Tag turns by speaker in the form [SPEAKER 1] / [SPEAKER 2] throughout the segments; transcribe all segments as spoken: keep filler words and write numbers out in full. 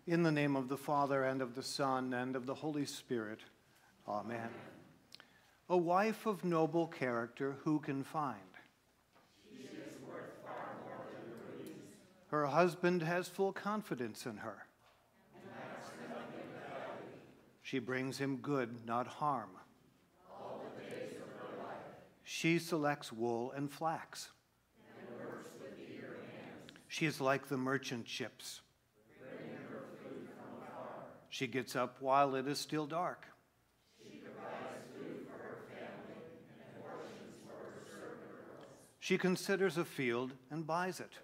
[SPEAKER 1] In the name of the Father, and of the Son, and of the Holy Spirit. Amen. A wife of noble character who can find?
[SPEAKER 2] She is worth far more than rubies.
[SPEAKER 1] Her husband has full confidence in her.
[SPEAKER 2] And lacks nothing of value.
[SPEAKER 1] She brings him good, not harm.
[SPEAKER 2] All the days of her life.
[SPEAKER 1] She selects wool and flax.
[SPEAKER 2] And works with eager hands.
[SPEAKER 1] She is like the merchant ships.
[SPEAKER 2] Bringing her food from afar.
[SPEAKER 1] She gets up while it is still dark.
[SPEAKER 2] She provides food for her family and portions for her servant girls.
[SPEAKER 1] She considers a field and buys it.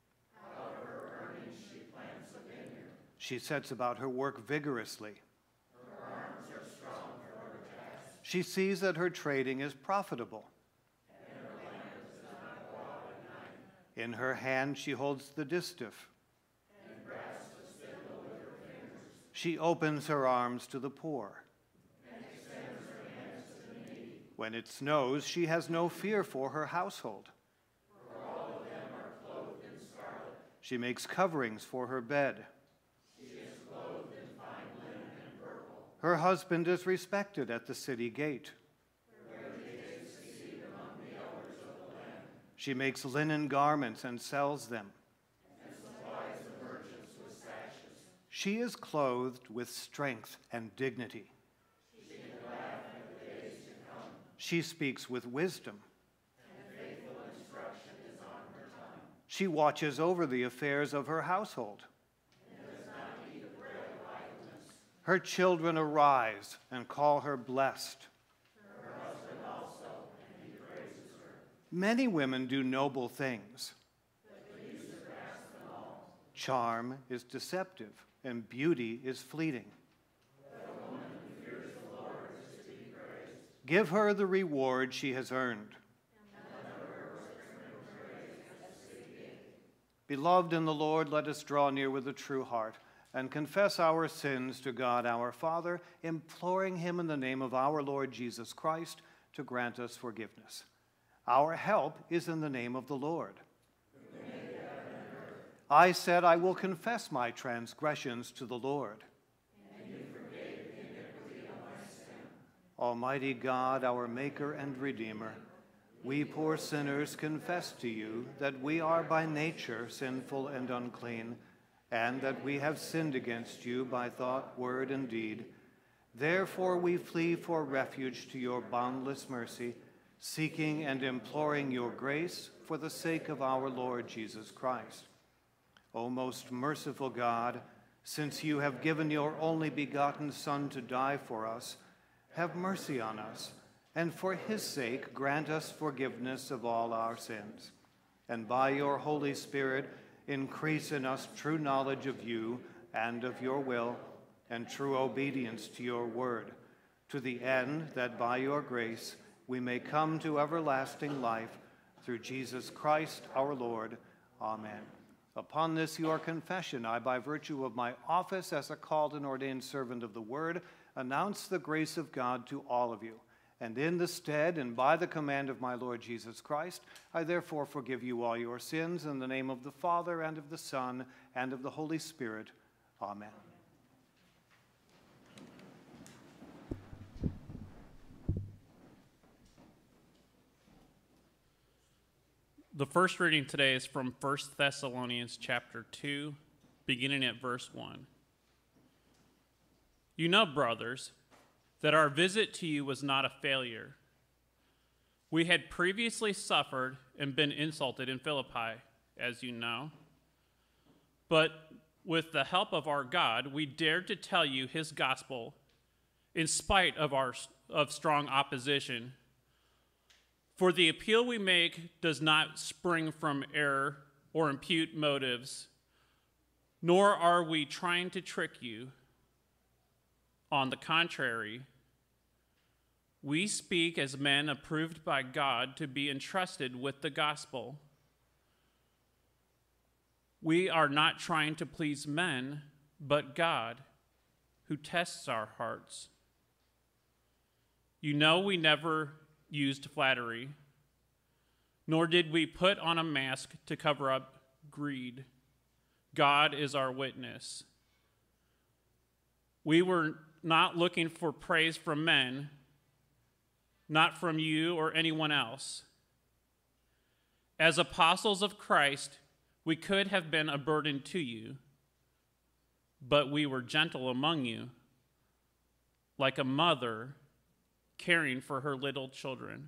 [SPEAKER 2] Out of her earnings she plants a vineyard.
[SPEAKER 1] She sets about her work vigorously.
[SPEAKER 2] Her arms are strong for her task.
[SPEAKER 1] She sees that her trading is profitable.
[SPEAKER 2] And her lamp does not go out at night.
[SPEAKER 1] In her hand she holds the distaff.
[SPEAKER 2] And grasps the spindle with her fingers.
[SPEAKER 1] She opens her arms to the poor.
[SPEAKER 2] And extends her hands to the needy.
[SPEAKER 1] When it snows, she has no fear for her household.
[SPEAKER 2] For all of them are clothed in scarlet.
[SPEAKER 1] She makes coverings for her bed.
[SPEAKER 2] She is clothed in fine linen and purple.
[SPEAKER 1] Her husband is respected at the city gate.
[SPEAKER 2] Where she takes a seat among the elders of the land.
[SPEAKER 1] She makes linen garments and sells them.
[SPEAKER 2] And supplies the merchants with sashes.
[SPEAKER 1] She is clothed with strength and dignity.
[SPEAKER 2] She can laugh in the days to come.
[SPEAKER 1] She speaks with wisdom.
[SPEAKER 2] And faithful instruction is on her tongue.
[SPEAKER 1] She watches over the affairs of her household.
[SPEAKER 2] And does not eat the bread of idleness.
[SPEAKER 1] Her children arise and call her blessed.
[SPEAKER 2] Her husband also, and he praises her.
[SPEAKER 1] Many women do noble things.
[SPEAKER 2] But he surpassed them all.
[SPEAKER 1] Charm is deceptive, and beauty is fleeting.
[SPEAKER 2] But a woman who fears the Lord is to be praised.
[SPEAKER 1] Give her the reward she has earned. Beloved in the Lord, let us draw near with a true heart and confess our sins to God our Father, imploring him in the name of our Lord Jesus Christ to grant us forgiveness. Our help is in the name of the Lord. I said, I will confess my transgressions to the Lord.
[SPEAKER 2] And you forgave the iniquity of my sin.
[SPEAKER 1] Almighty God, our Maker and Redeemer, we poor sinners confess to you that we are by nature sinful and unclean, and that we have sinned against you by thought, word, and deed. Therefore we flee for refuge to your boundless mercy, seeking and imploring your grace for the sake of our Lord Jesus Christ. O most merciful God, since you have given your only begotten Son to die for us, have mercy on us, and for his sake grant us forgiveness of all our sins. And by your Holy Spirit, increase in us true knowledge of you and of your will, and true obedience to your word, to the end that by your grace we may come to everlasting life through Jesus Christ our Lord. Amen. Upon this your confession, I, by virtue of my office as a called and ordained servant of the word, announce the grace of God to all of you. And in the stead and by the command of my Lord Jesus Christ, I therefore forgive you all your sins in the name of the Father, and of the Son, and of the Holy Spirit. Amen.
[SPEAKER 3] The first reading today is from First Thessalonians chapter two, beginning at verse one. You know, brothers, that our visit to you was not a failure. We had previously suffered and been insulted in Philippi, as you know. But with the help of our God, we dared to tell you his gospel in spite of our of strong opposition. For the appeal we make does not spring from error or impute motives, nor are we trying to trick you. On the contrary, we speak as men approved by God to be entrusted with the gospel. We are not trying to please men, but God, who tests our hearts. You know we never used flattery, nor did we put on a mask to cover up greed. God is our witness. We were not looking for praise from men, not from you or anyone else. As apostles of Christ, we could have been a burden to you, but we were gentle among you, like a mother caring for her little children.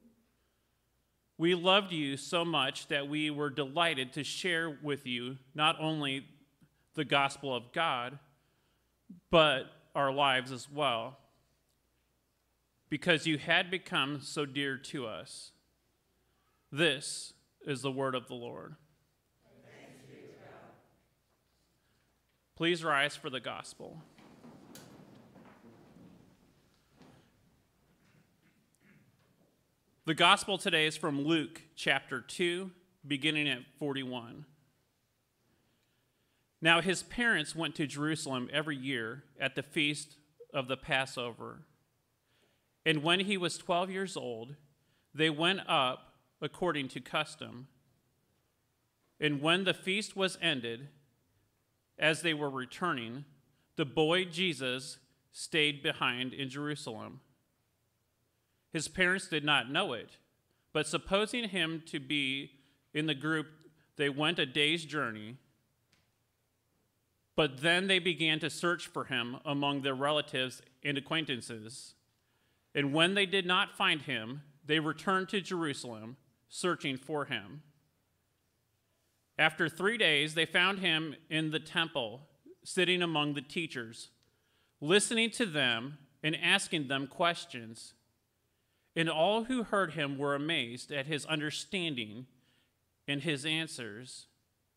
[SPEAKER 3] We loved you so much that we were delighted to share with you not only the gospel of God, but our lives as well, because you had become so dear to us. This is the word of the Lord.
[SPEAKER 2] Thanks be to God.
[SPEAKER 3] Please rise for the gospel. The gospel today is from Luke chapter two, beginning at forty-one. Now his parents went to Jerusalem every year at the feast of the Passover. And when he was twelve years old, they went up according to custom. And when the feast was ended, as they were returning, the boy Jesus stayed behind in Jerusalem. His parents did not know it, but supposing him to be in the group, they went a day's journey. But then they began to search for him among their relatives and acquaintances. And when they did not find him, they returned to Jerusalem, searching for him. After three days, they found him in the temple, sitting among the teachers, listening to them and asking them questions. And all who heard him were amazed at his understanding and his answers.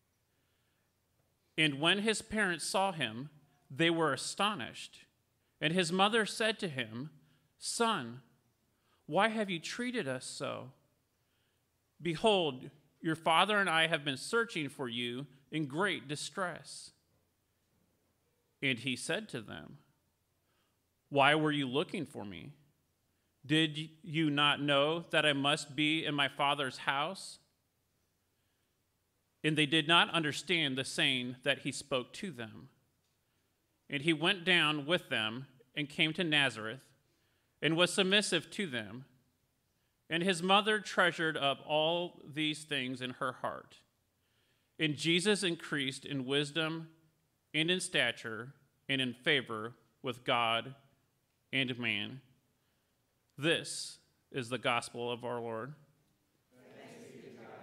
[SPEAKER 3] And when his parents saw him, they were astonished. And his mother said to him, "Son, why have you treated us so? Behold, your father and I have been searching for you in great distress." And he said to them, "Why were you looking for me? Did you not know that I must be in my Father's house?" And they did not understand the saying that he spoke to them. And he went down with them and came to Nazareth and was submissive to them. And his mother treasured up all these things in her heart. And Jesus increased in wisdom and in stature and in favor with God and man. This is the gospel of our Lord.
[SPEAKER 2] Thanks be to God.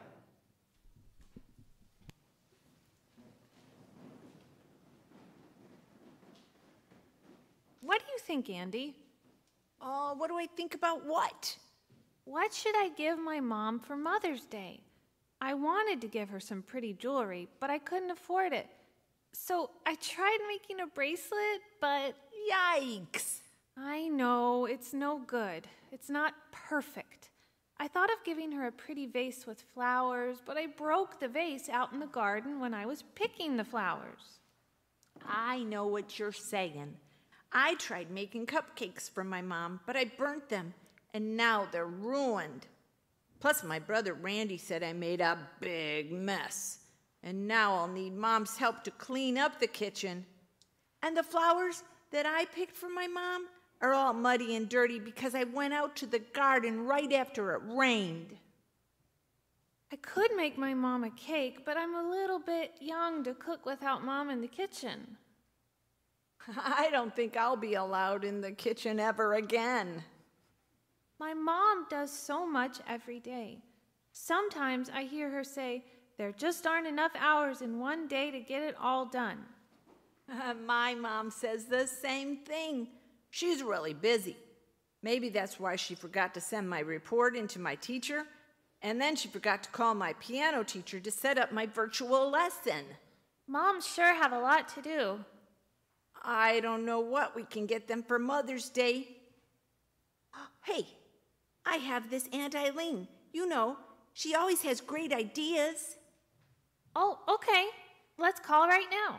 [SPEAKER 4] What do you think, Andy?
[SPEAKER 5] Oh, what do I think about what?
[SPEAKER 4] What should I give my mom for Mother's Day? I wanted to give her some pretty jewelry, but I couldn't afford it. So I tried making a bracelet, but
[SPEAKER 5] Yikes!
[SPEAKER 4] I know, it's no good. It's not perfect. I thought of giving her a pretty vase with flowers, but I broke the vase out in the garden when I was picking the flowers.
[SPEAKER 5] I know what you're saying. I tried making cupcakes for my mom, but I burnt them, and now they're ruined. Plus, my brother Randy said I made a big mess, and now I'll need Mom's help to clean up the kitchen. And the flowers that I picked for my mom are all muddy and dirty because I went out to the garden right after it rained.
[SPEAKER 4] I could make my mom a cake, but I'm a little bit young to cook without Mom in the kitchen.
[SPEAKER 5] I don't think I'll be allowed in the kitchen ever again.
[SPEAKER 4] My mom does so much every day. Sometimes I hear her say, there just aren't enough hours in one day to get it all done.
[SPEAKER 5] Uh, my mom says the same thing. She's really busy. Maybe that's why she forgot to send my report in to my teacher, and then she forgot to call my piano teacher to set up my virtual lesson.
[SPEAKER 4] Moms sure have a lot to do.
[SPEAKER 5] I don't know what we can get them for Mother's Day. Hey, I have this Aunt Eileen. You know, she always has great ideas.
[SPEAKER 4] Oh, okay. Let's call right now.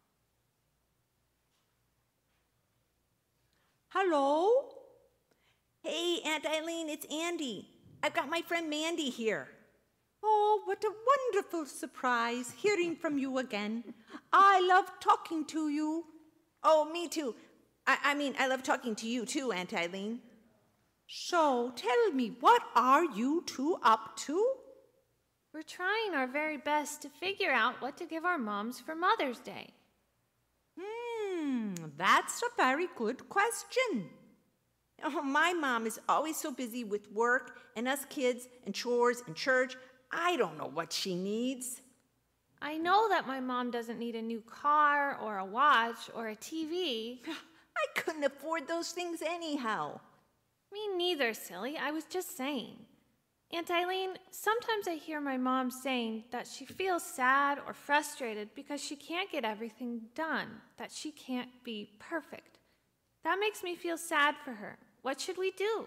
[SPEAKER 5] Hello? Hey, Aunt Eileen, it's Andy. I've got my friend Mandy here.
[SPEAKER 6] Oh, what a wonderful surprise hearing from you again. I love talking to you.
[SPEAKER 5] Oh, me too. I, I mean, I love talking to you too, Aunt Eileen.
[SPEAKER 6] So tell me, what are you two up to?
[SPEAKER 4] We're trying our very best to figure out what to give our moms for Mother's Day.
[SPEAKER 6] Hmm, that's a very good question.
[SPEAKER 5] Oh, my mom is always so busy with work and us kids and chores and church. I don't know what she needs.
[SPEAKER 4] I know that my mom doesn't need a new car or a watch or a T V.
[SPEAKER 5] I couldn't afford those things anyhow.
[SPEAKER 4] Me neither, silly. I was just saying. Aunt Eileen, sometimes I hear my mom saying that she feels sad or frustrated because she can't get everything done, that she can't be perfect. That makes me feel sad for her. What should we do?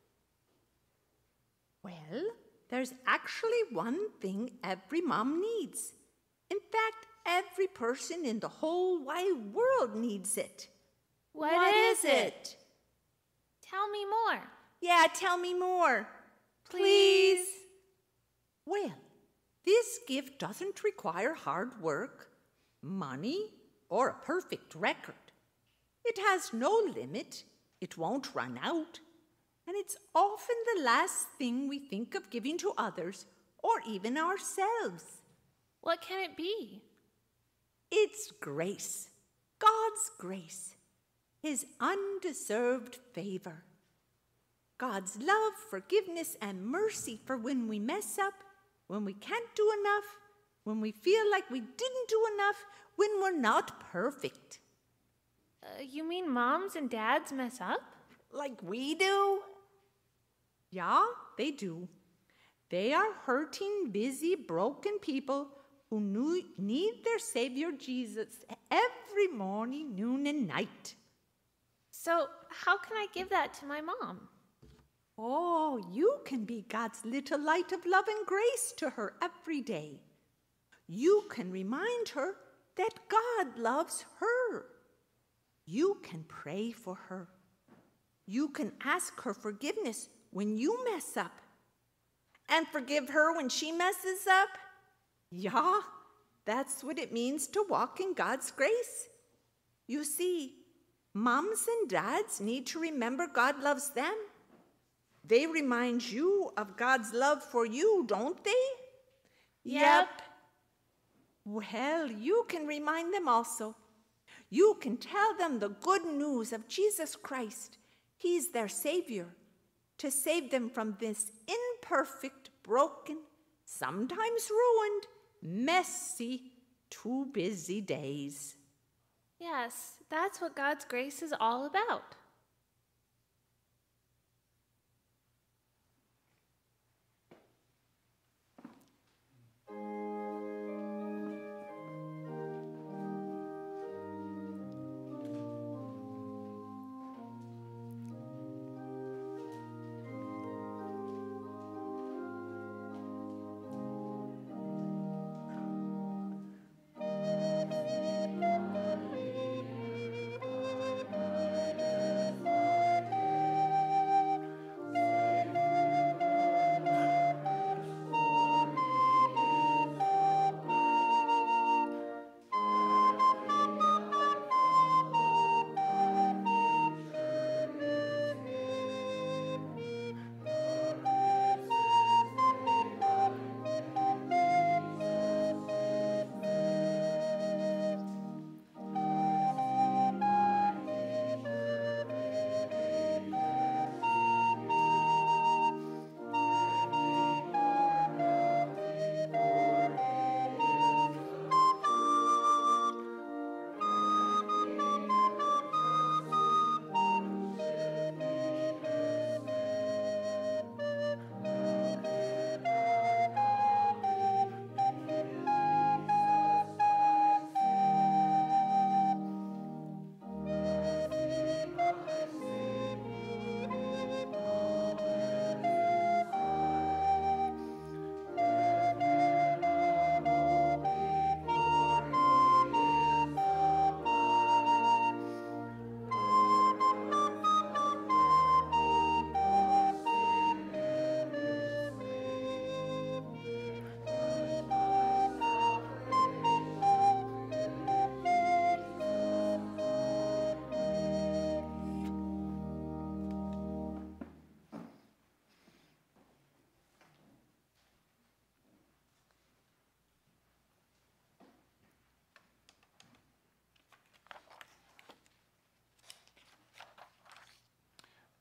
[SPEAKER 6] Well, there's actually one thing every mom needs. In fact, every person in the whole wide world needs it.
[SPEAKER 4] What,
[SPEAKER 5] What
[SPEAKER 4] is,
[SPEAKER 5] is it?
[SPEAKER 4] Tell me more.
[SPEAKER 5] Yeah, tell me more.
[SPEAKER 4] Please.
[SPEAKER 6] Well, this gift doesn't require hard work, money, or a perfect record. It has no limit, it won't run out, and it's often the last thing we think of giving to others or even ourselves.
[SPEAKER 4] What can it be?
[SPEAKER 6] It's grace, God's grace, His undeserved favor. God's love, forgiveness, and mercy for when we mess up, when we can't do enough, when we feel like we didn't do enough, when we're not perfect.
[SPEAKER 4] Uh, you mean moms and dads mess up?
[SPEAKER 5] Like we do?
[SPEAKER 6] Yeah, they do. They are hurting, busy, broken people who knew, need their Savior Jesus every morning, noon, and night.
[SPEAKER 4] So how can I give that to my mom?
[SPEAKER 6] Oh, you can be God's little light of love and grace to her every day. You can remind her that God loves her. You can pray for her. You can ask her forgiveness when you mess up.
[SPEAKER 5] And forgive her when she messes up?
[SPEAKER 6] Yeah, that's what it means to walk in God's grace.
[SPEAKER 5] You see, moms and dads need to remember God loves them. They remind you of God's love for you, don't they?
[SPEAKER 4] Yep.
[SPEAKER 5] Well, you can remind them also. You can tell them the good news of Jesus Christ. He's their Savior, to save them from this imperfect, broken, sometimes ruined, messy, too busy days.
[SPEAKER 4] Yes, that's what God's grace is all about.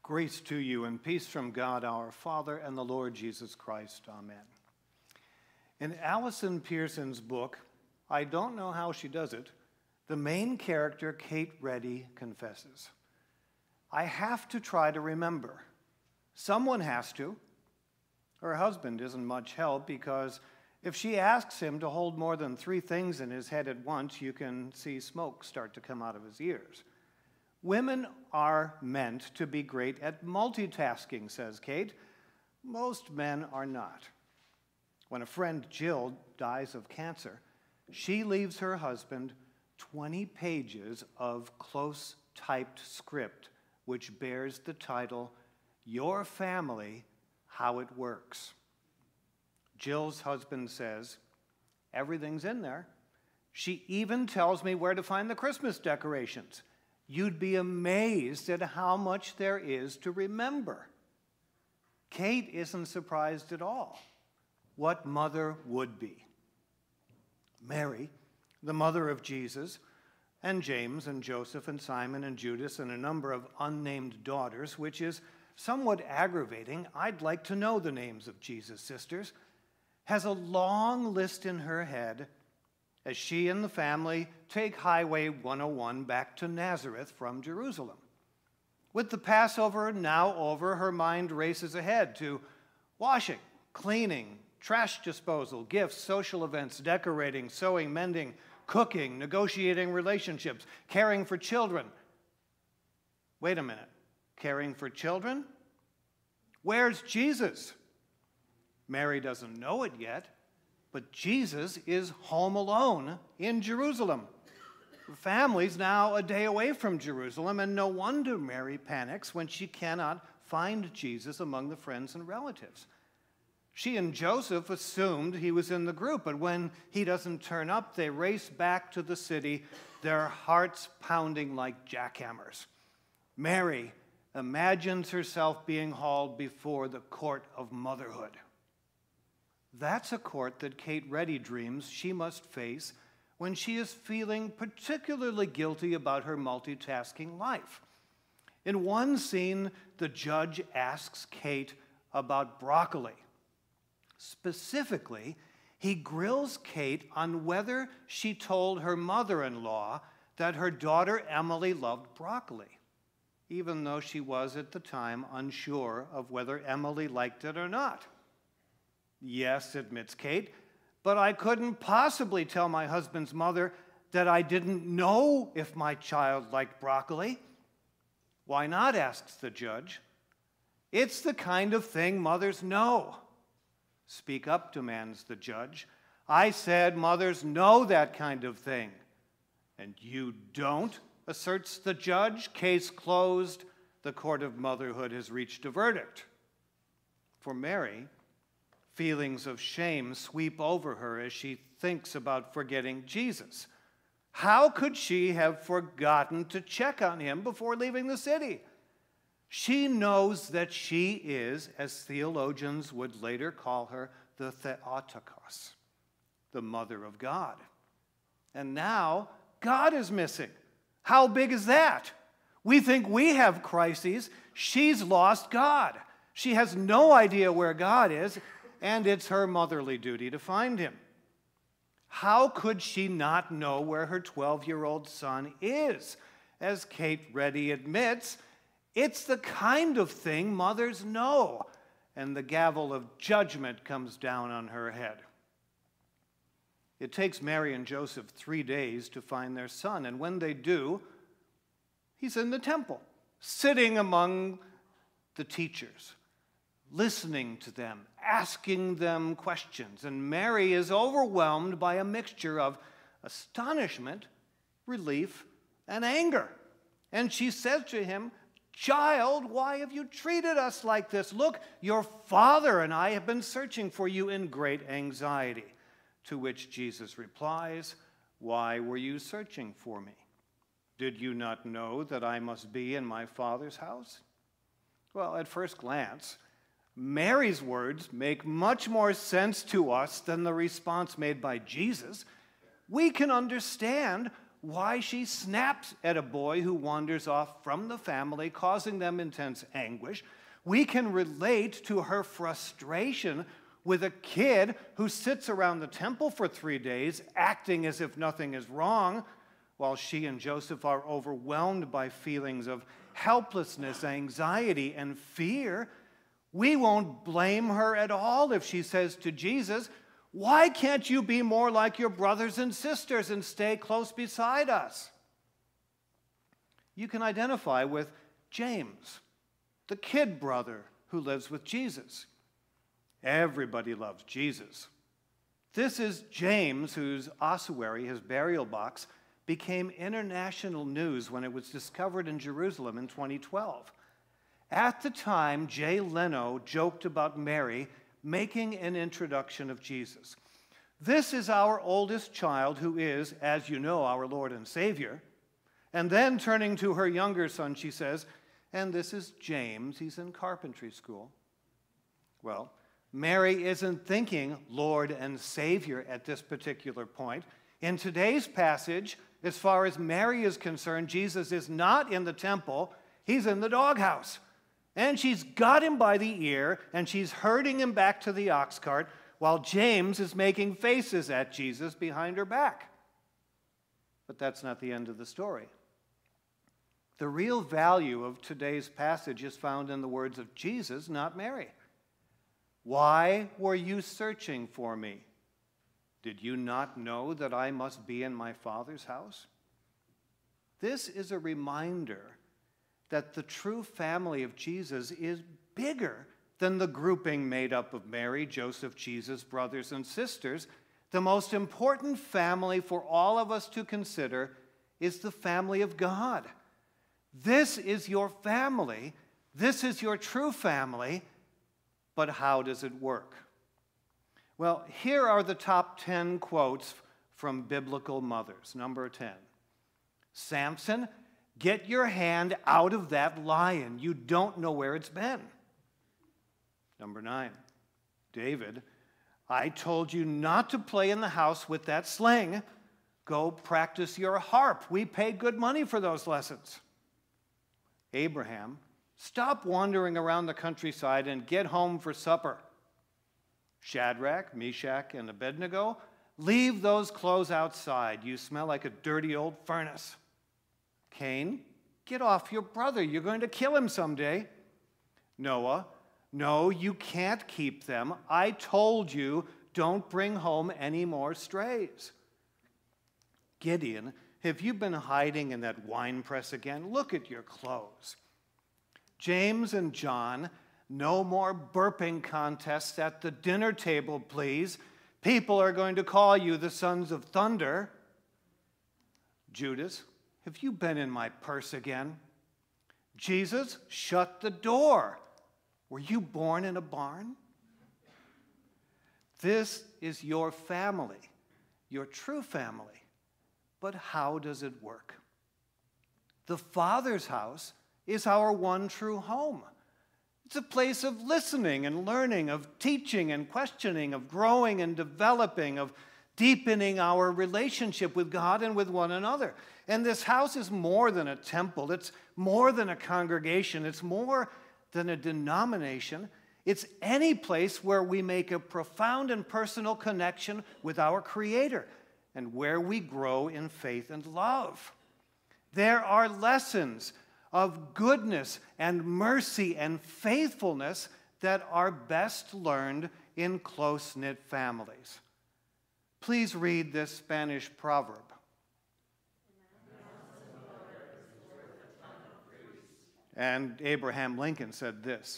[SPEAKER 1] Grace to you and peace from God our Father and the Lord Jesus Christ. Amen. In Allison Pearson's book, I don't know how she does it, the main character, Kate Reddy, confesses, I have to try to remember. Someone has to. Her husband isn't much help because if she asks him to hold more than three things in his head at once, you can see smoke start to come out of his ears. Women are meant to be great at multitasking, says Kate. Most men are not. When a friend, Jill, dies of cancer, she leaves her husband twenty pages of close typed script which bears the title, Your Family, How It Works. Jill's husband says, everything's in there. She even tells me where to find the Christmas decorations. You'd be amazed at how much there is to remember. Kate isn't surprised at all. What mother would be? Mary, the mother of Jesus, and James and Joseph and Simon and Judas and a number of unnamed daughters, which is somewhat aggravating. I'd like to know the names of Jesus' sisters, has a long list in her head as she and the family take Highway one oh one back to Nazareth from Jerusalem. With the Passover now over, her mind races ahead to washing, cleaning, trash disposal, gifts, social events, decorating, sewing, mending, cooking, negotiating relationships, caring for children. Wait a minute, caring for children? Where's Jesus? Mary doesn't know it yet, but Jesus is home alone in Jerusalem. The family's now a day away from Jerusalem, and no wonder Mary panics when she cannot find Jesus among the friends and relatives. She and Joseph assumed he was in the group, but when he doesn't turn up, they race back to the city, their hearts pounding like jackhammers. Mary imagines herself being hauled before the court of motherhood. That's a court that Kate Reddy dreams she must face when she is feeling particularly guilty about her multitasking life. In one scene, the judge asks Kate about broccoli. Specifically, he grills Kate on whether she told her mother-in-law that her daughter Emily loved broccoli, even though she was at the time unsure of whether Emily liked it or not. Yes, admits Kate, but I couldn't possibly tell my husband's mother that I didn't know if my child liked broccoli. Why not, asks the judge. It's the kind of thing mothers know. Speak up, demands the judge. I said mothers know that kind of thing. And you don't, asserts the judge. Case closed. The court of motherhood has reached a verdict. For Mary, feelings of shame sweep over her as she thinks about forgetting Jesus. How could she have forgotten to check on him before leaving the city? She knows that she is, as theologians would later call her, the Theotokos, the mother of God. And now, God is missing. How big is that? We think we have crises. She's lost God. She has no idea where God is, and it's her motherly duty to find him. How could she not know where her twelve-year-old son is? As Kate Reddy admits, it's the kind of thing mothers know, and the gavel of judgment comes down on her head. It takes Mary and Joseph three days to find their son, and when they do, he's in the temple, sitting among the teachers, listening to them, asking them questions, and Mary is overwhelmed by a mixture of astonishment, relief, and anger. And she says to him, "Child, why have you treated us like this? Look, your father and I have been searching for you in great anxiety." To which Jesus replies, "Why were you searching for me? Did you not know that I must be in my Father's house?" Well, at first glance, Mary's words make much more sense to us than the response made by Jesus. We can understand why she snaps at a boy who wanders off from the family, causing them intense anguish. We can relate to her frustration with a kid who sits around the temple for three days, acting as if nothing is wrong, while she and Joseph are overwhelmed by feelings of helplessness, anxiety, and fear. We won't blame her at all if she says to Jesus, "Why can't you be more like your brothers and sisters and stay close beside us?" You can identify with James, the kid brother who lives with Jesus. Everybody loves Jesus. This is James, whose ossuary, his burial box, became international news when it was discovered in Jerusalem in twenty twelve. At the time, Jay Leno joked about Mary making an introduction of Jesus. This is our oldest child who is, as you know, our Lord and Savior. And then turning to her younger son, she says, and this is James, he's in carpentry school. Well, Mary isn't thinking Lord and Savior at this particular point. In today's passage, as far as Mary is concerned, Jesus is not in the temple, he's in the doghouse. And she's got him by the ear, and she's herding him back to the ox cart, while James is making faces at Jesus behind her back. But that's not the end of the story. The real value of today's passage is found in the words of Jesus, not Mary. Why were you searching for me? Did you not know that I must be in my Father's house? This is a reminder that the true family of Jesus is bigger than the grouping made up of Mary, Joseph, Jesus, brothers, and sisters. The most important family for all of us to consider is the family of God. This is your family. This is your true family. But how does it work? Well, here are the top ten quotes from biblical mothers. Number ten, Samson, get your hand out of that lion. You don't know where it's been. Number nine, David, I told you not to play in the house with that sling. Go practice your harp. We paid good money for those lessons. Abraham, stop wandering around the countryside and get home for supper. Shadrach, Meshach, and Abednego, leave those clothes outside. You smell like a dirty old furnace. Cain, get off your brother. You're going to kill him someday. Noah, no, you can't keep them. I told you, don't bring home any more strays. Gideon, have you been hiding in that wine press again? Look at your clothes. James and John, no more burping contests at the dinner table, please. People are going to call you the sons of thunder. Judas, have you been in my purse again? Jesus, shut the door. Were you born in a barn? This is your family, your true family. But how does it work? The Father's house is our one true home. It's a place of listening and learning, of teaching and questioning, of growing and developing, of deepening our relationship with God and with one another. And this house is more than a temple. It's more than a congregation. It's more than a denomination. It's any place where we make a profound and personal connection with our Creator and where we grow in faith and love. There are lessons of goodness and mercy and faithfulness that are best learned in close-knit families. Please read this Spanish proverb. And Abraham Lincoln said this.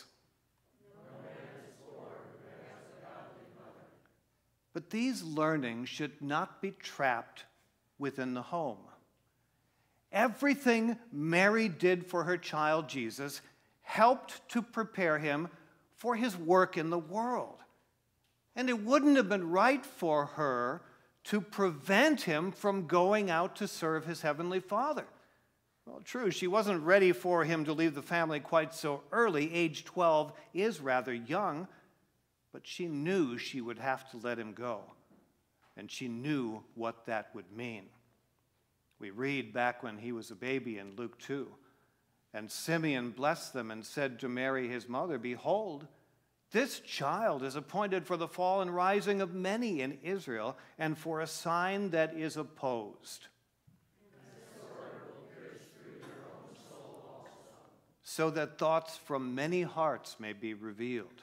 [SPEAKER 1] But these learnings should not be trapped within the home. Everything Mary did for her child Jesus helped to prepare him for his work in the world. And it wouldn't have been right for her to prevent him from going out to serve his heavenly Father. Well, true, she wasn't ready for him to leave the family quite so early. Age twelve is rather young, but she knew she would have to let him go, and she knew what that would mean. We read back when he was a baby in Luke two. And Simeon blessed them and said to Mary, his mother, "Behold, this child is appointed for the fall and rising of many in Israel, and for a sign that is opposed, so that thoughts from many hearts may be revealed."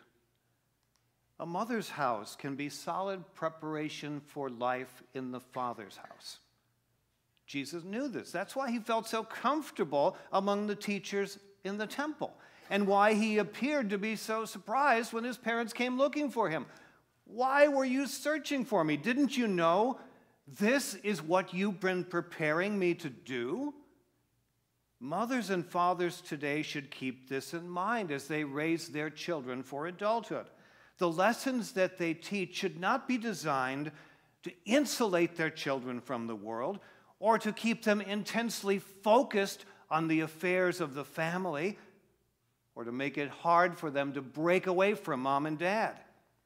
[SPEAKER 1] A mother's house can be solid preparation for life in the Father's house. Jesus knew this. That's why he felt so comfortable among the teachers in the temple, and why he appeared to be so surprised when his parents came looking for him. "Why were you searching for me? Didn't you know this is what you've been preparing me to do?" Mothers and fathers today should keep this in mind as they raise their children for adulthood. The lessons that they teach should not be designed to insulate their children from the world or to keep them intensely focused on the affairs of the family or to make it hard for them to break away from mom and dad.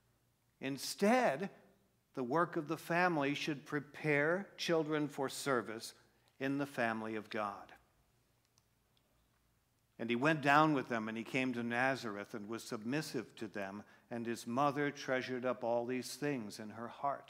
[SPEAKER 1] Instead, the work of the family should prepare children for service in the family of God. And he went down with them, and he came to Nazareth and was submissive to them, and his mother treasured up all these things in her heart.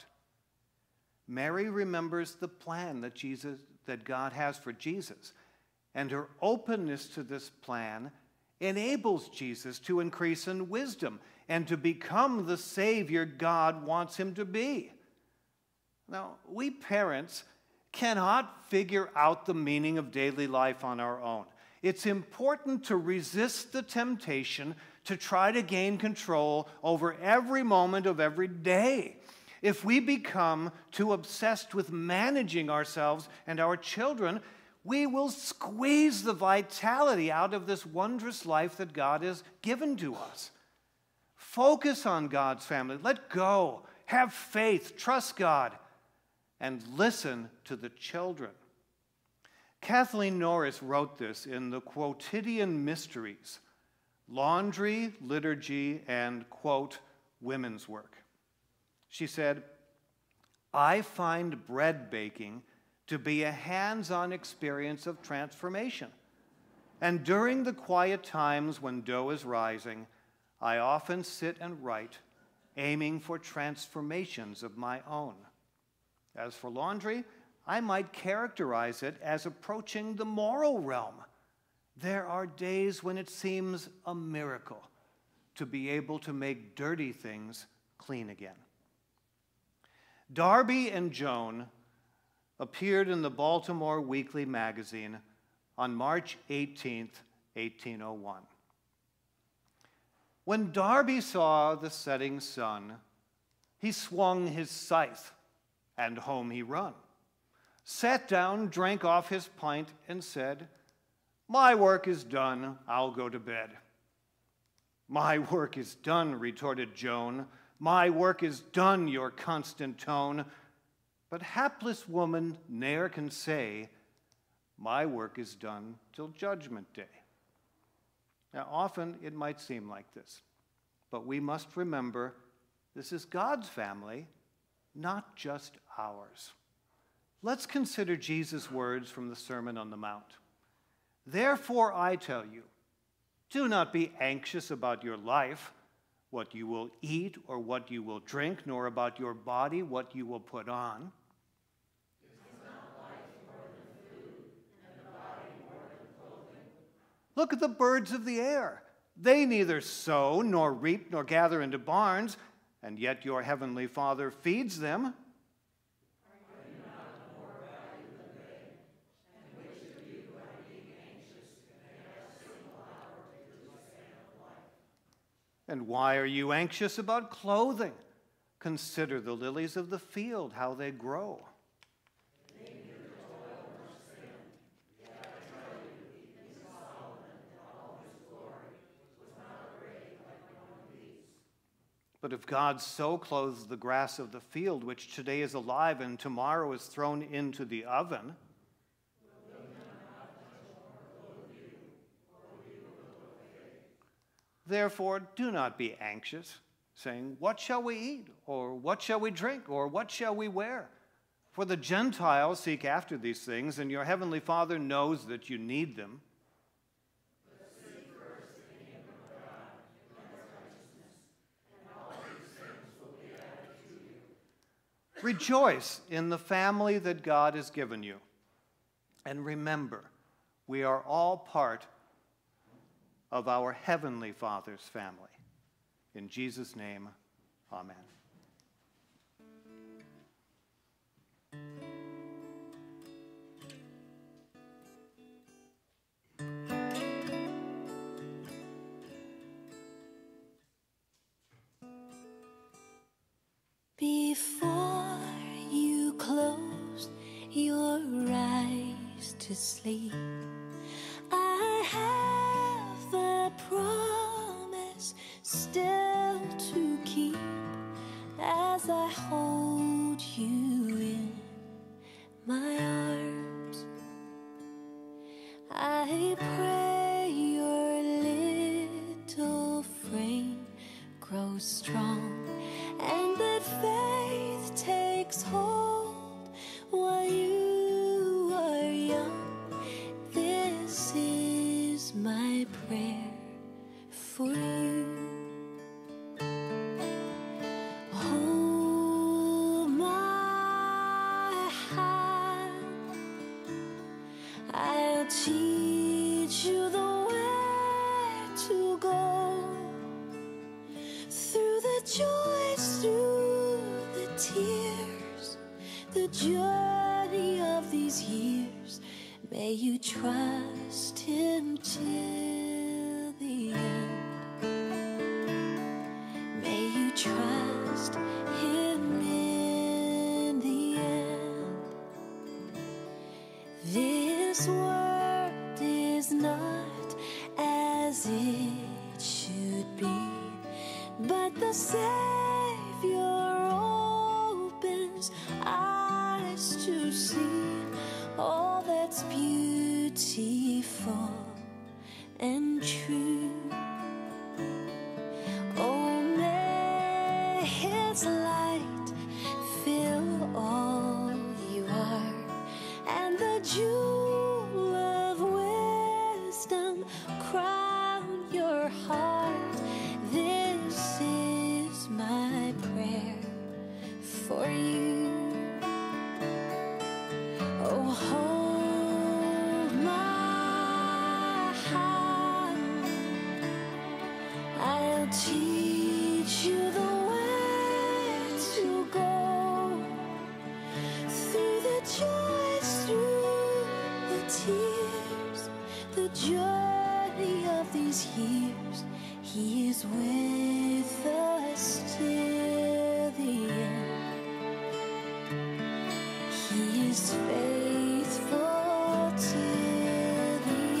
[SPEAKER 1] Mary remembers the plan that Jesus, that God has for Jesus, and her openness to this plan enables Jesus to increase in wisdom and to become the Savior God wants him to be. Now, we parents cannot figure out the meaning of daily life on our own. It's important to resist the temptation to try to gain control over every moment of every day. If we become too obsessed with managing ourselves and our children, we will squeeze the vitality out of this wondrous life that God has given to us. Focus on God's family. Let go. Have faith. Trust God. And listen to the children. Kathleen Norris wrote this in the Quotidian Mysteries, Laundry, Liturgy, and, quote, Women's Work. She said, "I find bread baking to be a hands-on experience of transformation. And during the quiet times when dough is rising, I often sit and write, aiming for transformations of my own. As for laundry, I might characterize it as approaching the moral realm. There are days when it seems a miracle to be able to make dirty things clean again." Darby and Joan appeared in the Baltimore Weekly Magazine on March eighteenth, eighteen oh one. When Darby saw the setting sun, he swung his scythe, and home he run, sat down, drank off his pint, and said, "My work is done, I'll go to bed." "My work is done," retorted Joan. "My work is done, your constant tone. But hapless woman ne'er can say, my work is done till judgment day." Now, often it might seem like this, but we must remember this is God's family, not just ours. Let's consider Jesus' words from the Sermon on the Mount. "Therefore I tell you, do not be anxious about your life, what you will eat or what you will drink, nor about your body, what you will put on. Is not life more than food, and the body more than clothing? Look at the birds of the air. They neither sow, nor reap, nor gather into barns, and yet your heavenly Father feeds them. And why are you anxious about clothing? Consider the lilies of the field, how they grow. They neither toil nor spin. Yet I tell you, even Solomon in all his glory was not arrayed like one of these. But if God so clothes the grass of the field, which today is alive and tomorrow is thrown into the oven, therefore, do not be anxious, saying, what shall we eat? Or what shall we drink? Or what shall we wear? For the Gentiles seek after these things, and your heavenly Father knows that you need them.
[SPEAKER 2] But seek first the kingdom of God and His righteousness, and all these things will be added to you.
[SPEAKER 1] Rejoice in the family that God has given you. And remember, we are all part of our heavenly Father's family. In Jesus' name, amen.
[SPEAKER 7] Before you close your eyes to sleep, I have a promise still to keep as I hold you in my arms. I pray your little frame grows strong and that faith takes hold while you are young. This is my prayer for you. Hold my hand, I'll teach you the way to go through the joys, through the tears, the journey of these years. May you trust Him till the end. May you trust Him in the end. This world is not as it should be, but the Savior opens eyes to see all that's beautiful and true. Oh, may His light fill all you are, and the jewel of wisdom crown your heart. This is my prayer for you. Oh, hold my hand, I'll teach you the way to go through the joys, through the tears, the journey of these years. He is with us till the end. He is faithful till the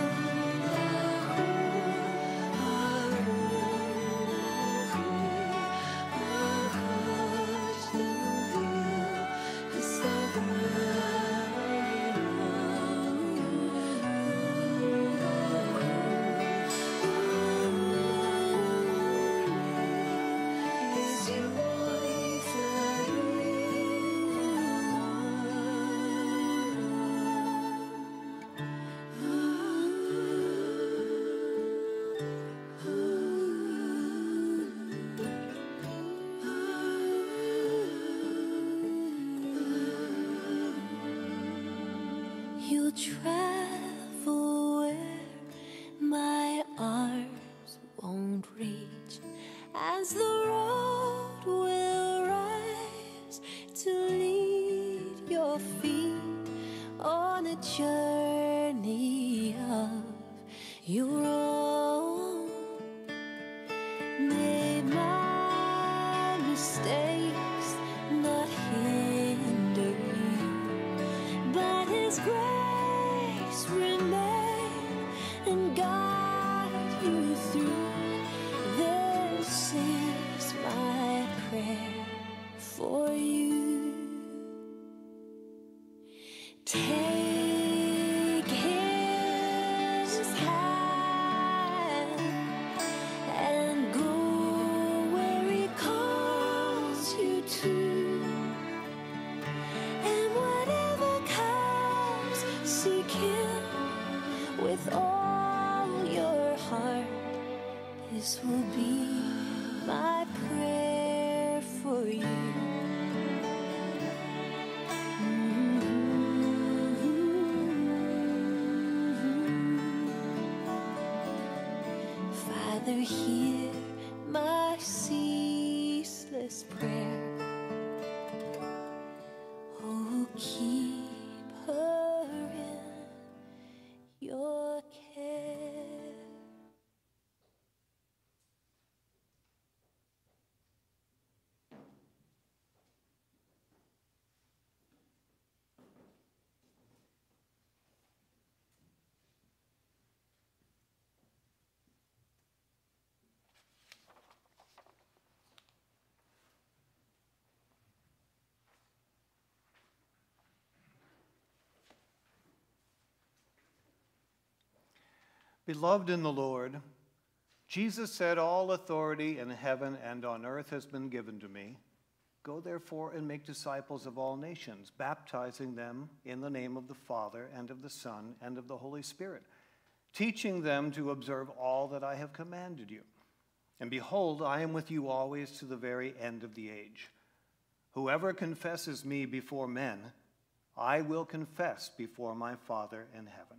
[SPEAKER 7] You'll travel where my arms won't reach, as the road will rise to lead your feet on a journey of your own. May my mistakes not hinder you, but His grace remain and guide you through. This is my prayer for you. Take His hand with all your heart. This will be my prayer for you. Father, hear my ceaseless prayer. Oh, keep her in your care.
[SPEAKER 1] Beloved in the Lord, Jesus said, "All authority in heaven and on earth has been given to me. Go therefore and make disciples of all nations, baptizing them in the name of the Father and of the Son and of the Holy Spirit, teaching them to observe all that I have commanded you. And behold, I am with you always to the very end of the age. Whoever confesses me before men, I will confess before my Father in heaven."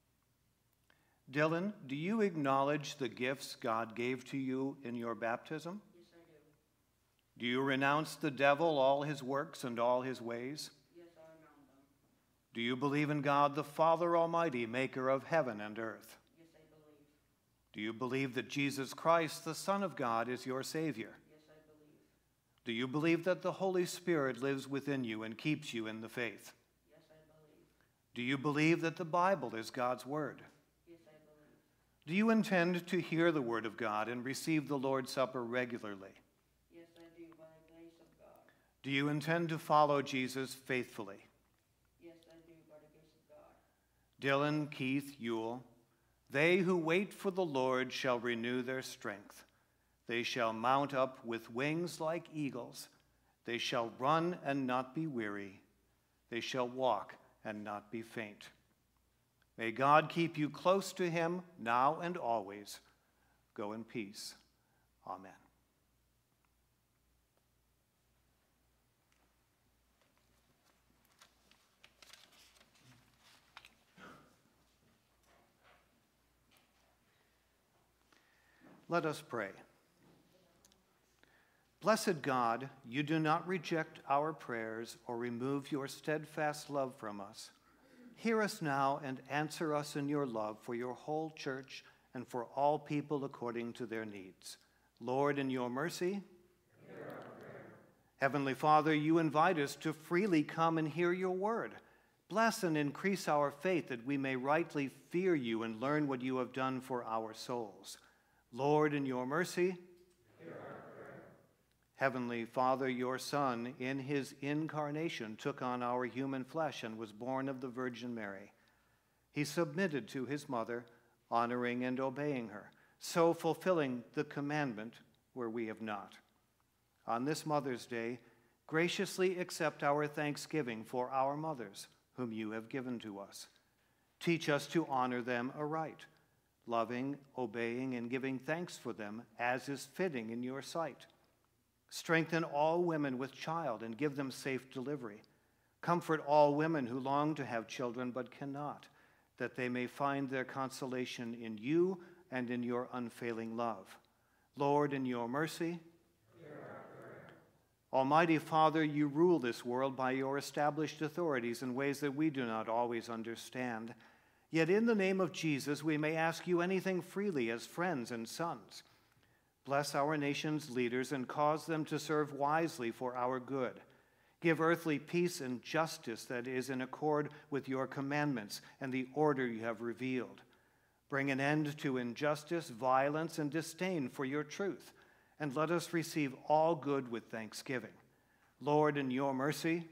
[SPEAKER 1] Dillon, do you acknowledge the gifts God gave to you in your baptism?
[SPEAKER 8] Yes, I do.
[SPEAKER 1] Do you renounce the devil, all his works, and all his ways?
[SPEAKER 8] Yes, I renounce them.
[SPEAKER 1] Do you believe in God, the Father Almighty, maker of heaven and earth?
[SPEAKER 8] Yes, I believe.
[SPEAKER 1] Do you believe that Jesus Christ, the Son of God, is your Savior?
[SPEAKER 8] Yes, I believe.
[SPEAKER 1] Do you believe that the Holy Spirit lives within you and keeps you in the faith?
[SPEAKER 8] Yes, I believe.
[SPEAKER 1] Do you believe that the Bible is God's Word?
[SPEAKER 8] Yes, I believe.
[SPEAKER 1] Do you intend to hear the Word of God and receive the Lord's Supper regularly?
[SPEAKER 8] Yes, I do, by the grace of God.
[SPEAKER 1] Do you intend to follow Jesus faithfully?
[SPEAKER 8] Yes, I do, by the grace of God.
[SPEAKER 1] Dillon, Keith, Ewell, they who wait for the Lord shall renew their strength. They shall mount up with wings like eagles. They shall run and not be weary. They shall walk and not be faint. May God keep you close to him now and always. Go in peace. Amen. Let us pray. Blessed God, you do not reject our prayers or remove your steadfast love from us. Hear us now and answer us in your love for your whole church and for all people according to their needs. Lord, in your mercy, hear our prayer. Heavenly Father, you invite us to freely come and hear your word. Bless and increase our faith that we may rightly fear you and learn what you have done for our souls. Lord, in your mercy, hear our prayer. Heavenly Father, your Son, in his incarnation, took on our human flesh and was born of the Virgin Mary. He submitted to his mother, honoring and obeying her, so fulfilling the commandment where we have not. On this Mother's Day, graciously accept our thanksgiving for our mothers, whom you have given to us. Teach us to honor them aright, loving, obeying, and giving thanks for them as is fitting in your sight. Strengthen all women with child and give them safe delivery. Comfort all women who long to have children but cannot, that they may find their consolation in you and in your unfailing love. Lord, in your mercy, hear our prayer. Almighty Father, you rule this world by your established authorities in ways that we do not always understand. Yet in the name of Jesus, we may ask you anything freely as friends and sons. Bless our nation's leaders and cause them to serve wisely for our good. Give earthly peace and justice that is in accord with your commandments and the order you have revealed. Bring an end to injustice, violence, and disdain for your truth, and let us receive all good with thanksgiving. Lord, in your mercy,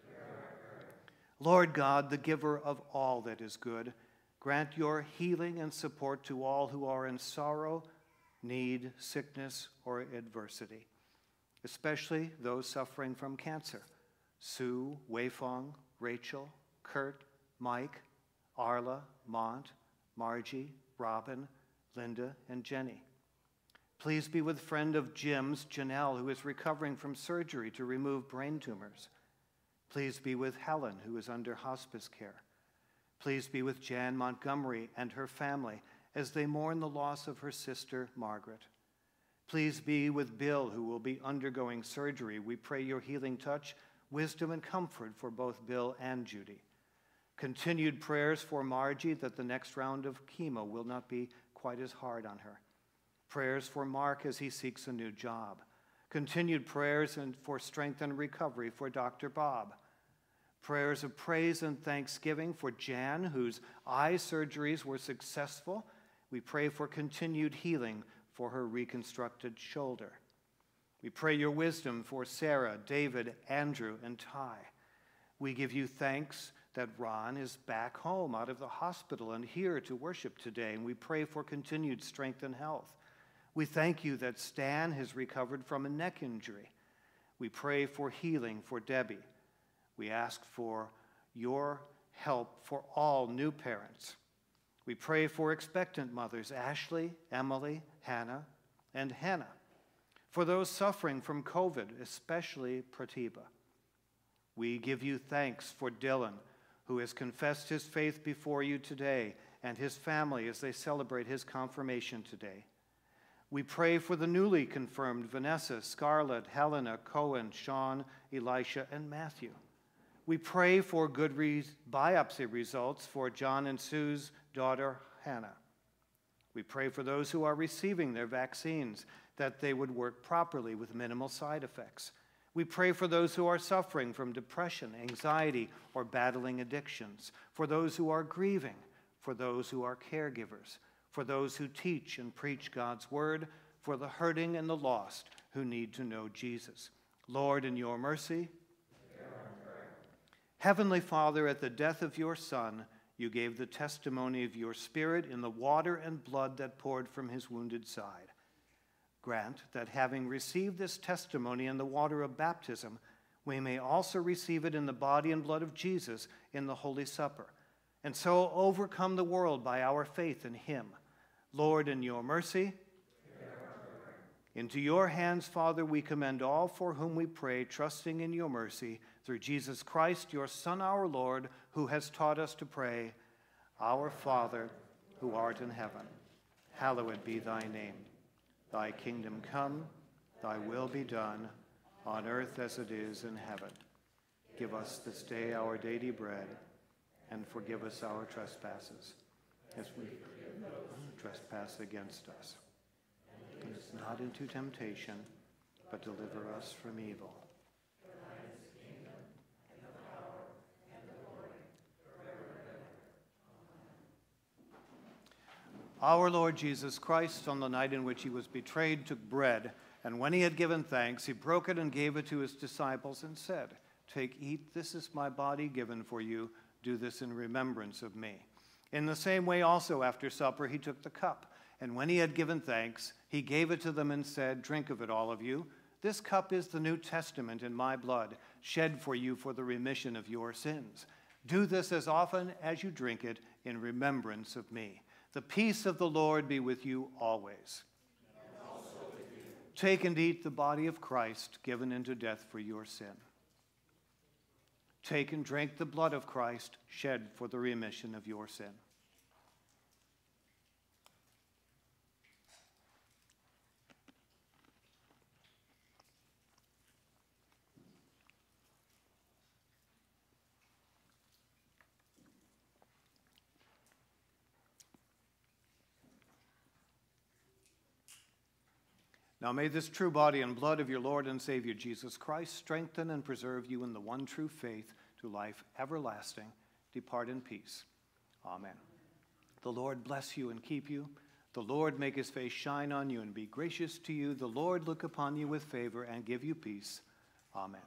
[SPEAKER 1] Lord God, the giver of all that is good, grant your healing and support to all who are in sorrow, need, sickness, or adversity, especially those suffering from cancer. Sue, Weifong, Rachel, Kurt, Mike, Arla, Mont, Margie, Robin, Linda, and Jenny. Please be with friend of Jim's, Janelle, who is recovering from surgery to remove brain tumors. Please be with Helen, who is under hospice care. Please be with Jan Montgomery and her family as they mourn the loss of her sister, Margaret. Please be with Bill, who will be undergoing surgery. We pray your healing touch, wisdom, and comfort for both Bill and Judy. Continued prayers for Margie that the next round of chemo will not be quite as hard on her. Prayers for Mark as he seeks a new job. Continued prayers and for strength and recovery for Doctor Bob. Prayers of praise and thanksgiving for Jan, whose eye surgeries were successful. We pray for continued healing for her reconstructed shoulder. We pray your wisdom for Sarah, David, Andrew, and Ty. We give you thanks that Ron is back home out of the hospital and here to worship today, and we pray for continued strength and health. We thank you that Stan has recovered from a neck injury. We pray for healing for Debbie. We ask for your help for all new parents. We pray for expectant mothers, Ashley, Emily, Hannah, and Hannah. For those suffering from COVID, especially Pratibha. We give you thanks for Dillon, who has confessed his faith before you today, and his family as they celebrate his confirmation today. We pray for the newly confirmed Vanessa, Scarlett, Helena, Cohen, Sean, Elisha, and Matthew. We pray for good re- biopsy results for John and Sue's daughter, Hannah. We pray for those who are receiving their vaccines, that they would work properly with minimal side effects. We pray for those who are suffering from depression, anxiety, or battling addictions, for those who are grieving, for those who are caregivers, for those who teach and preach God's word, for the hurting and the lost who need to know Jesus. Lord, in your mercy, Heavenly Father, at the death of your Son, you gave the testimony of your Spirit in the water and blood that poured from his wounded side. Grant that having received this testimony in the water of baptism, we may also receive it in the body and blood of Jesus in the Holy Supper, and so overcome the world by our faith in him. Lord, in your mercy, into your hands, Father, we commend all for whom we pray, trusting in your mercy, through Jesus Christ, your Son, our Lord, who has taught us to pray, Our Father, who art in heaven, hallowed be thy name. Thy kingdom come, thy will be done, on earth as it is in heaven. Give us this day our daily bread, and forgive us our trespasses, as we forgive those who trespass against us. Lead us not into temptation, but deliver us from evil. For thine is the kingdom, and the power, and the glory, forever and ever. Amen. Our Lord Jesus Christ, on the night in which he was betrayed, took bread, and when he had given thanks, he broke it and gave it to his disciples and said, Take, eat, this is my body given for you. Do this in remembrance of me. In the same way also after supper he took the cup, and when he had given thanks, he gave it to them and said, Drink of it, all of you. This cup is the New Testament in my blood, shed for you for the remission of your sins. Do this as often as you drink it in remembrance of me. The peace of the Lord be with you always. And also with you. Take and eat the body of Christ, given into death for your sin. Take and drink the blood of Christ, shed for the remission of your sin. Now may this true body and blood of your Lord and Savior Jesus Christ strengthen and preserve you in the one true faith to life everlasting. Depart in peace. Amen. The Lord bless you and keep you. The Lord make his face shine on you and be gracious to you. The Lord look upon you with favor and give you peace. Amen.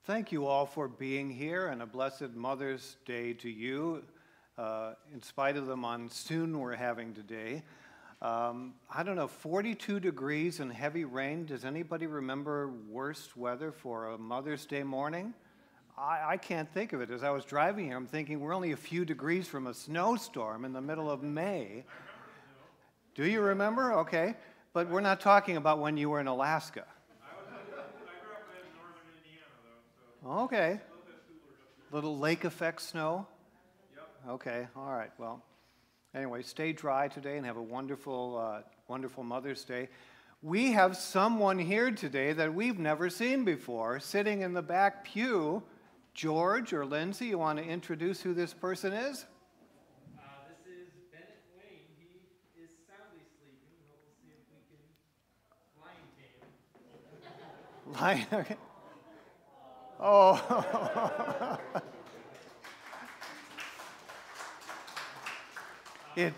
[SPEAKER 1] Thank you all for being here, and a blessed Mother's Day to you, uh, in spite of the monsoon we're having today. Um, I don't know, forty-two degrees and heavy rain. Does anybody remember worst weather for a Mother's Day morning? I, I can't think of it. As I was driving here, I'm thinking we're only a few degrees from a snowstorm in the middle of May. Do you remember? Okay. But we're not talking about when you were in Alaska.
[SPEAKER 9] I, was, I grew up in northern Indiana, though. So
[SPEAKER 1] Okay.
[SPEAKER 9] a little bit cooler.
[SPEAKER 1] Little lake effect snow?
[SPEAKER 9] Yep.
[SPEAKER 1] Okay, all right. Well, anyway, stay dry today and have a wonderful, uh, wonderful Mother's Day. We have someone here today that we've never seen before, sitting in the back pew. George or Lindsay, you want to introduce who this person is? Lion, okay. Oh. It,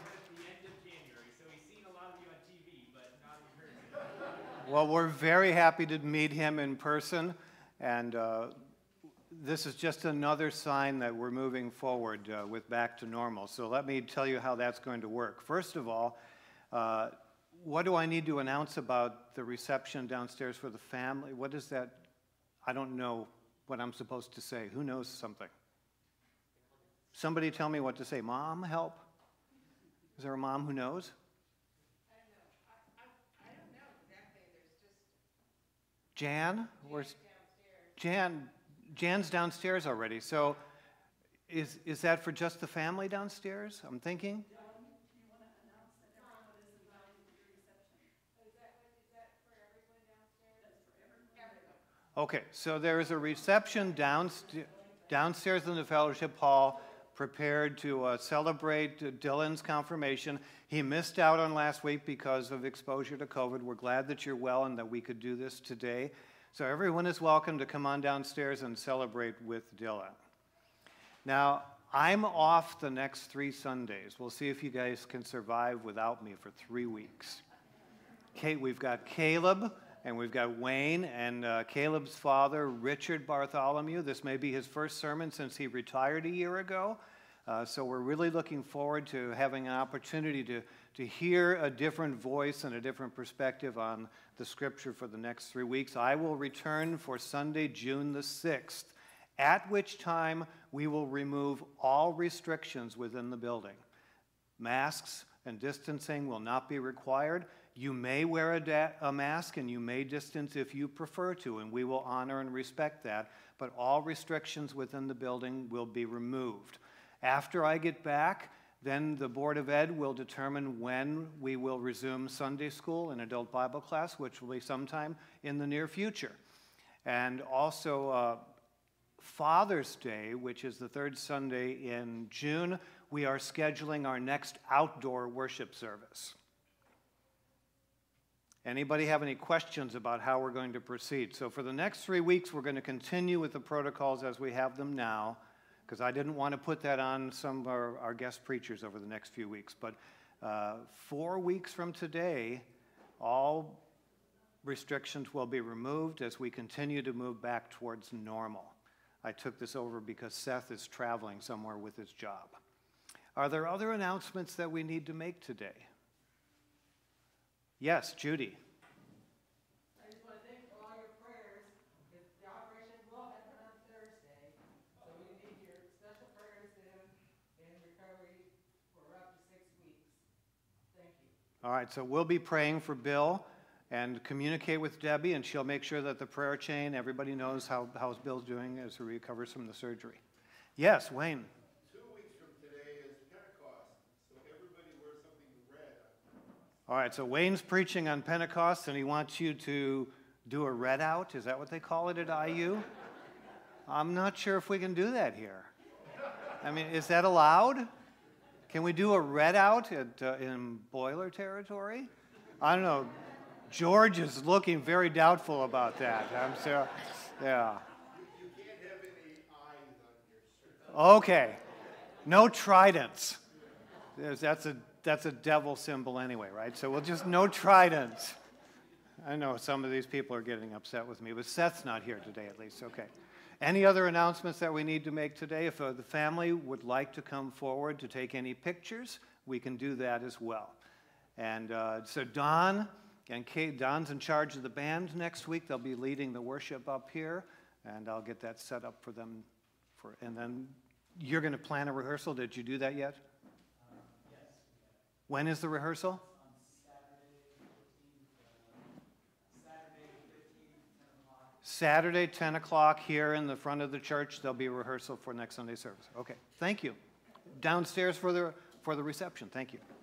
[SPEAKER 1] well, we're very happy to meet him in person, and uh, this is just another sign that we're moving forward uh, with back to normal. So let me tell you how that's going to work. First of all, uh, what do I need to announce about the reception downstairs for the family? What is that? I don't know what I'm supposed to say. Who knows something? Somebody tell me what to say. Mom, help. Is there a mom who knows?
[SPEAKER 10] I don't know. I, I, I don't know exactly. There's just...
[SPEAKER 1] Jan? Where's
[SPEAKER 10] downstairs.
[SPEAKER 1] Jan? Jan's downstairs already. So is, is that for just the family downstairs? I'm thinking. Okay, so there is a reception downst downstairs in the fellowship hall prepared to uh, celebrate uh, Dillon's confirmation. He missed out on last week because of exposure to COVID. We're glad that you're well and that we could do this today. So everyone is welcome to come on downstairs and celebrate with Dillon. Now, I'm off the next three Sundays. We'll see if you guys can survive without me for three weeks. Kate, we've got Caleb. And we've got Wayne and uh, Caleb's father, Richard Bartholomew. This may be his first sermon since he retired a year ago. Uh, so we're really looking forward to having an opportunity to, to hear a different voice and a different perspective on the scripture for the next three weeks. I will return for Sunday, June the sixth, at which time we will remove all restrictions within the building. Masks and distancing will not be required. You may wear a, a mask and you may distance if you prefer to, and we will honor and respect that, but all restrictions within the building will be removed. After I get back, then the Board of Ed will determine when we will resume Sunday school and adult Bible class, which will be sometime in the near future. And also uh, Father's Day, which is the third Sunday in June, we are scheduling our next outdoor worship service. Anybody have any questions about how we're going to proceed? So for the next three weeks, we're going to continue with the protocols as we have them now, because I didn't want to put that on some of our, our guest preachers over the next few weeks. But uh, four weeks from today, all restrictions will be removed as we continue to move back towards normal. I took this over because Seth is traveling somewhere with his job. Are there other announcements that we need to make today? Yes, Judy.
[SPEAKER 10] I just want to thank for all your prayers, because the operation will happen on Thursday, so we need your special prayers to him in recovery for up to six weeks. Thank you.
[SPEAKER 1] All right, so we'll be praying for Bill and communicate with Debbie, and she'll make sure that the prayer chain, everybody knows how how's Bill's doing as he recovers from the surgery. Yes, Wayne. All right, so Wayne's preaching on Pentecost, and he wants you to do a read out. Is that what they call it at I U? I'm not sure if we can do that here. I mean, is that allowed? Can we do a read out at, uh, in boiler territory? I don't know. George is looking very doubtful about that. I'm so, yeah.
[SPEAKER 9] You can't have any eyes on your shirt.
[SPEAKER 1] Okay. No tridents. There's, that's a That's a devil symbol anyway, right? So we'll just no tridents. I know some of these people are getting upset with me, but Seth's not here today at least, okay. Any other announcements that we need to make today? If uh, the family would like to come forward to take any pictures, we can do that as well. And uh, so Don and Kate, Don's in charge of the band next week. They'll be leading the worship up here, and I'll get that set up for them. For, and then you're going to plan a rehearsal. Did you do that yet?
[SPEAKER 11] Um, yes.
[SPEAKER 1] When is the rehearsal?
[SPEAKER 11] On Saturday, fifteenth, uh, Saturday, fifteenth, ten o'clock.
[SPEAKER 1] Saturday, ten o'clock here in the front of the church. There'll be a rehearsal for next Sunday service. Okay, thank you. Downstairs for the, for the reception. Thank you.